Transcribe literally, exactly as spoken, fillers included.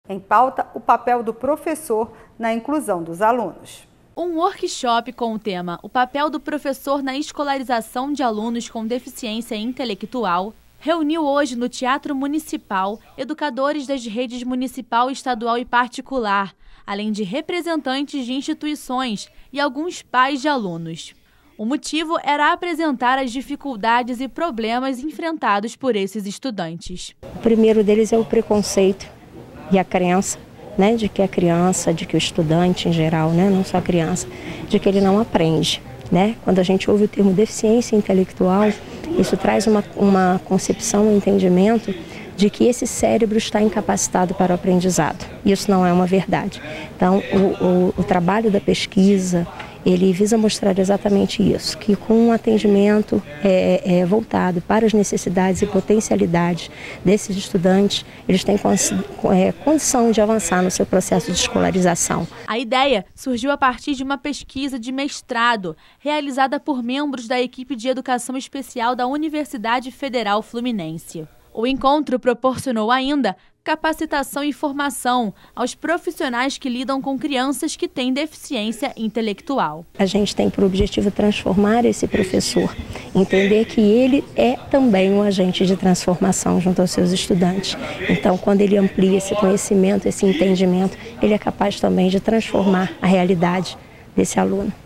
Em pauta, o papel do professor na inclusão dos alunos. Um workshop com o tema O papel do professor na escolarização de alunos com deficiência intelectual reuniu hoje no Teatro Municipal educadores das redes municipal, estadual e particular, além de representantes de instituições e alguns pais de alunos. O motivo era apresentar as dificuldades e problemas enfrentados por esses estudantes. O primeiro deles é o preconceito e a crença, né, de que a criança, de que o estudante em geral, né, não só a criança, de que ele não aprende. Né? Quando a gente ouve o termo deficiência intelectual, isso traz uma, uma concepção, um entendimento de que esse cérebro está incapacitado para o aprendizado. Isso não é uma verdade. Então, o, o, o trabalho da pesquisa, ele visa mostrar exatamente isso, que com um atendimento é, é, voltado para as necessidades e potencialidades desses estudantes, eles têm é, condição de avançar no seu processo de escolarização. A ideia surgiu a partir de uma pesquisa de mestrado, realizada por membros da equipe de educação especial da Universidade Federal Fluminense. O encontro proporcionou ainda capacitação e formação aos profissionais que lidam com crianças que têm deficiência intelectual. A gente tem por objetivo transformar esse professor, entender que ele é também um agente de transformação junto aos seus estudantes. Então, quando ele amplia esse conhecimento, esse entendimento, ele é capaz também de transformar a realidade desse aluno.